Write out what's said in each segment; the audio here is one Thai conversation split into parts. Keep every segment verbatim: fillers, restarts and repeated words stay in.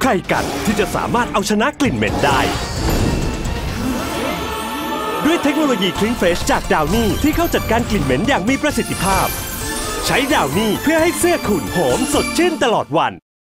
รกันที่จะสามารถเอาชนะกลิ่นเหม็นได้ด้วยเทคโนโลยีคลีนเฟรชจากดาวนี่ที่เข้าจัดการกลิ่นเหม็นอย่างมีประสิทธิภาพใช้ดาวนี่เพื่อให้เสื้อคุณหอมสดชื่นตลอดวัน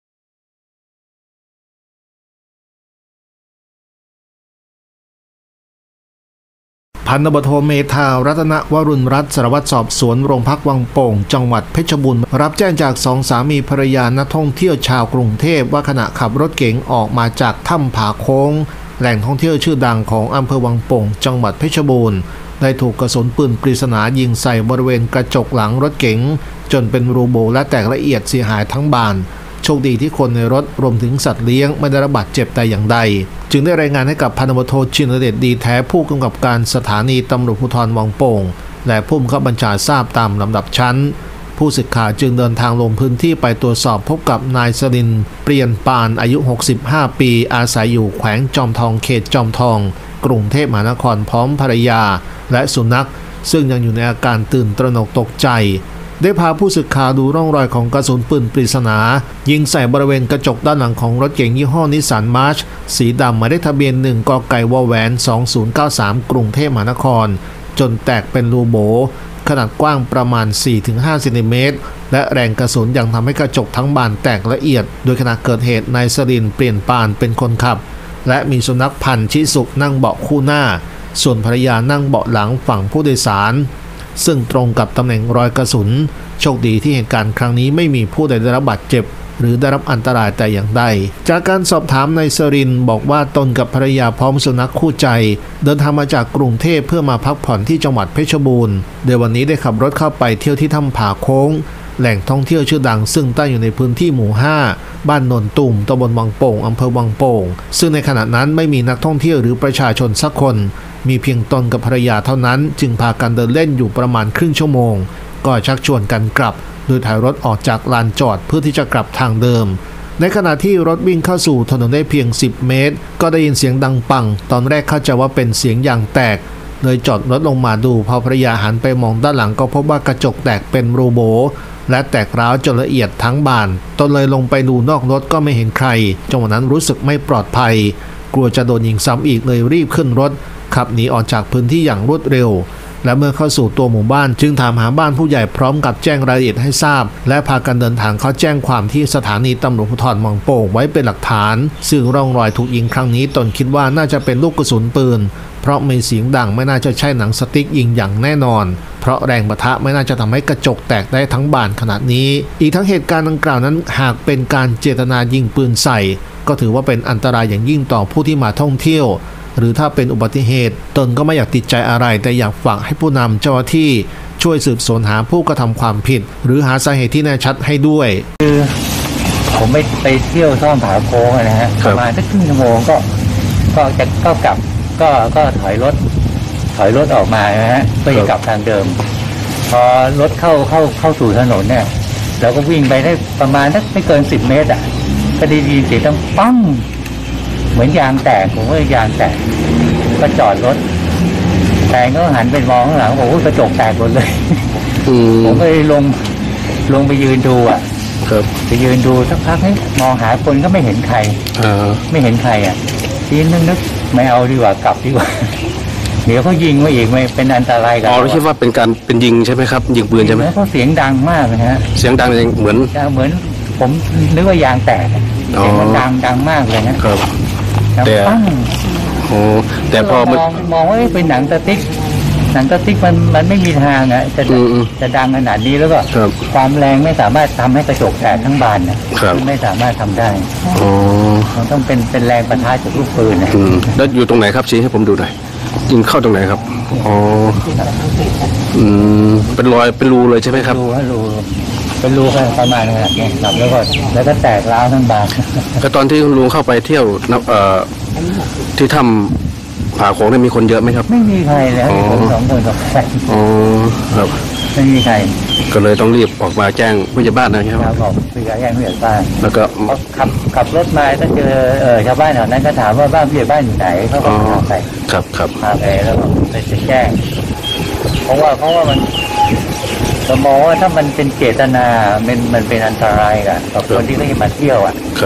พันตำรวจโทเมธารัตนวรุณรัตน์สารวัตรสอบสวนโรงพักวังโป่งจังหวัดเพชรบูรณ์รับแจ้งจากสองสามีภรรยานักท่องเที่ยวชาวกรุงเทพว่าขณะขับรถเก๋งออกมาจากถ้ำผาโค้งแหล่งท่องเที่ยวชื่อดังของอำเภอวังโป่งจังหวัดเพชรบูรณ์ได้ถูกกระสุนปืนปริศนายิงใส่บริเวณกระจกหลังรถเก๋งจนเป็นรูโบและแตกละเอียดเสียหายทั้งบานโชคดีที่คนในรถรวมถึงสัตว์เลี้ยงไม่ได้รับบาดเจ็บแต่อย่างใดจึงได้รายงานให้กับพันตำรวจโทชินเดชดีแท้ผู้กำกับการสถานีตำรวจภูธรวังโป่งและผู้บังคับบัญชาทราบตามลำดับชั้นผู้สื่อข่าวจึงเดินทางลงพื้นที่ไปตรวจสอบพบกับนายสรินทร์เปลี่ยนปานอายุหกสิบห้าปีอาศัยอยู่แขวงจอมทองเขตจอมทองกรุงเทพมหานครพร้อมภรรยาและสุนัขซึ่งยังอยู่ในอาการตื่นตระหนกตกใจได้พาผู้สื่อข่าวดูร่องรอยของกระสุนปืนปริศนายิงใส่บริเวณกระจกด้านหลังของรถเก๋งยี่ห้อนิสสันมาร์ชสีดำหมายเลขทะเบียนหนึ่งกไก่วแหวนสองศูนย์เก้าสามกรุงเทพมหานครจนแตกเป็นรูโบขนาดกว้างประมาณ สี่ถึงห้า เซนติเมตรและแรงกระสุนยังทำให้กระจกทั้งบานแตกละเอียดโดยขณะเกิดเหตุนายสรินทร์เปลี่ยนปานเป็นคนขับและมีสุนัขพันธุ์ชิสุนั่งเบาะคู่หน้าส่วนภรรยานั่งเบาะหลังฝั่งผู้โดยสารซึ่งตรงกับตำแหน่งรอยกระสุนโชคดีที่เหตุการณ์ครั้งนี้ไม่มีผู้ใดได้รับบาดเจ็บหรือได้รับอันตรายแต่อย่างใดจากการสอบถามนายสรินทร์บอกว่าตนกับภรรยาพร้อมสุนัขคู่ใจเดินทางมาจากกรุงเทพเพื่อมาพักผ่อนที่จังหวัดเพชรบูรณ์โดยวันนี้ได้ขับรถเข้าไปเที่ยวที่ถ้ำผาโค้งแหล่งท่องเที่ยวชื่อดังซึ่งตั้งอยู่ในพื้นที่หมู่ห้าบ้านโนนตุ่มตำบลวังโป่งอำเภอวังโป่งซึ่งในขณะนั้นไม่มีนักท่องเที่ยวหรือประชาชนสักคนมีเพียงตนกับภรรยาเท่านั้นจึงพากันเดินเล่นอยู่ประมาณครึ่งชั่วโมงก็ชักชวนกันกลับโดยถอยรถออกจากลานจอดเพื่อที่จะกลับทางเดิมในขณะที่รถวิ่งเข้าสู่ถนนได้เพียงสิบเมตรก็ได้ยินเสียงดังปังตอนแรกเข้าใจว่าเป็นเสียงยางแตกเลยจอดรถลงมาดูพอภรรยาหันไปมองด้านหลังก็พบว่ากระจกแตกเป็นรูโบและแตกร้าวจนละเอียดทั้งบานตนเลยลงไปดูนอกรถก็ไม่เห็นใครจังหวะนั้นรู้สึกไม่ปลอดภัยกลัวจะโดนยิงซ้ำอีกเลยรีบขึ้นรถขับหนีออกจากพื้นที่อย่างรวดเร็วและเมื่อเข้าสู่ตัวหมู่บ้านจึงถามหาบ้านผู้ใหญ่พร้อมกับแจ้งรายละเอียดให้ทราบและพากันเดินทางเข้าแจ้งความที่สถานีตำรวจภูธรวังโป่งไว้เป็นหลักฐานซึ่งร่องรอยถูกยิงครั้งนี้ตนคิดว่าน่าจะเป็นลูกกระสุนปืนเพราะมีเสียงดังไม่น่าจะใช่หนังสติ๊กยิงอย่างแน่นอนเพราะแรงปะทะไม่น่าจะทำให้กระจกแตกได้ทั้งบานขนาดนี้อีกทั้งเหตุการณ์ดังกล่าวนั้นหากเป็นการเจตนายิงปืนใส่ก็ถือว่าเป็นอันตรายอย่างยิ่งต่อผู้ที่มาท่องเที่ยวหรือถ้าเป็นอุบัติเหตุตนก็ไม่อยากติดใจอะไรแต่อยากฝากให้ผู้นำเจ้าหน้าที่ช่วยสืบสวนหาผู้กระทำความผิดหรือหาสาเหตุที่แน่ชัดให้ด้วยคือผมไปไปเที่ยวท่องผาโค้งนะฮะประมาณสักครึ่งชั่วโมงก็ก็จะก็กลับก็ก็ถอยรถถอยรถออกมานะฮะเพื่อจะกลับทางเดิมพอรถเข้าเข้าเข้าสู่ถนนเนี่ยเราก็วิ่งไปได้ประมาณสักไม่เกินสิบเมตรอ่ะก็ได้ยินเสียงดังปังเหมือนยางแตกผมว่ายางแตกก็จอดรถแฟนก็หันไปมองข้างหลังโอ้โหกระจกแตกหมดเลยผมก็เลยลงลงไปยืนดูอ่ะไปยืนดูสักพักให้มองหาคนก็ไม่เห็นใครไม่เห็นใครอ่ะทีนึงนึกไม่เอาดีกว่ากลับดีกว่าเดี๋ยวเขายิงมาอีกไม่เป็นอันตรายกันอ๋อไม่ใช่ว่าเป็นการเป็นยิงใช่ไหมครับยิงปืนใช่ไหมเพราะเสียงดังมากนะฮะเสียงดังเหมือนเหมือนผมนึกว่ายางแตกเสียงมันดังดังมากเลยนะครับแต่โอ้แต่พอมองมองว่าเป็นหนังสติ๊กหนังสติ๊กมันมันไม่มีทางอ่ะจะจะดังขนาดนี้แล้วก็ความแรงไม่สามารถทำให้กระจกแตกทั้งบานนะไม่สามารถทำได้มันต้องเป็นเป็นแรงปะทะจากลูกปืนนะแล้วอยู่ตรงไหนครับชี้ให้ผมดูหน่อยยิงเข้าตรงไหนครับอ๋ออืมเป็นรอยเป็นรูเลยใช่ไหมครับรูรูเป็นรูประมาณนี้ครับแล้วก็แล้วก็แตกร้าวทั้งบานแต่ตอนที่ลุงเข้าไปเที่ยวเอ่อที่ถ้ำผาโค้งเนี่ยมีคนเยอะไหมครับไม่มีใครเลยผมสองคนกับแฟนอ๋อครับไม่มีใครก็เลยต้องรีบออกมาแจ้งผู้ใหญ่บ้านนะครับครับผมผู้ใหญ่แจ้งผู้ใหญ่บ้านแล้วก็ขับขับรถมาถ้าเจอเออชาวบ้านแถวนั้นก็ถามว่าบ้านผู้ใหญ่บ้านอยู่ไหนเขาก็พาไปครับครับพาไปแล้วก็ไปแจ้งเพราะว่าเพราะว่ามันเรามองว่าถ้ามันเป็นเจตนามันมันเป็นอันตรายกับคนที่เขาจะมาเที่ยวอ่ะครับ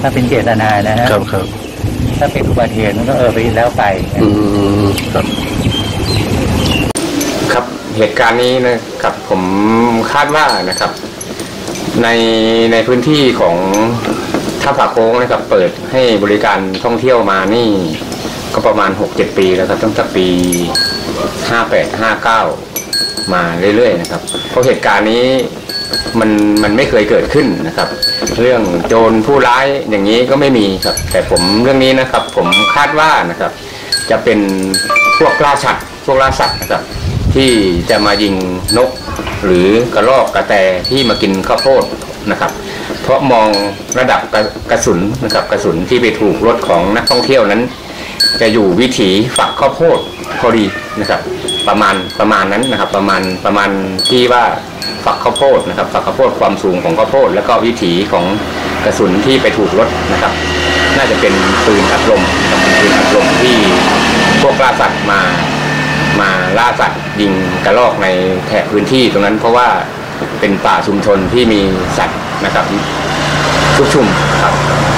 ถ้าเป็นเจตนานะฮะครับครับถ้าเป็นอุบัติเหตุมันก็เออไปแล้วไปอืมครับครับเหตุการณ์นี้นะครับผมคาดว่านะครับในในพื้นที่ของท่าผาโค้งนะครับเปิดให้บริการท่องเที่ยวมานี่ก็ประมาณ หกเจ็ด ปีแล้วครับตั้งแต่ปีห้าแปด ห้าเก้ามาเรื่อยๆนะครับเพราะเหตุการณ์นี้มันมันไม่เคยเกิดขึ้นนะครับเรื่องโจรผู้ร้ายอย่างนี้ก็ไม่มีครับแต่ผมเรื่องนี้นะครับผมคาดว่านะครับจะเป็นพวกล่าสัตว์พวกล่าสัตว์นะครับที่จะมายิงนกหรือกระรอกกระแตที่มากินข้าวโพดนะครับเพราะมองระดับกระกระสุนนะครับกระสุนที่ไปถูกรถของนักท่องเที่ยวนั้นจะอยู่วิถีฝักข้าวโพดพอดีนะครับประมาณประมาณนั้นนะครับประมาณประมาณที่ว่าฝักข้าวโพดนะครับฝักข้าวโพดความสูงของข้าวโพดแล้วก็วิถีของกระสุนที่ไปถูกรถนะครับน่าจะเป็นปืนอัดลมนะครับปืนอัดลมที่พวกล่าสัตว์มามาล่าสัตว์ยิงกระรอกในแถบพื้นที่ตรงนั้นเพราะว่าเป็นป่าชุมชนที่มีสัตว์นะครับชุกชุมครับ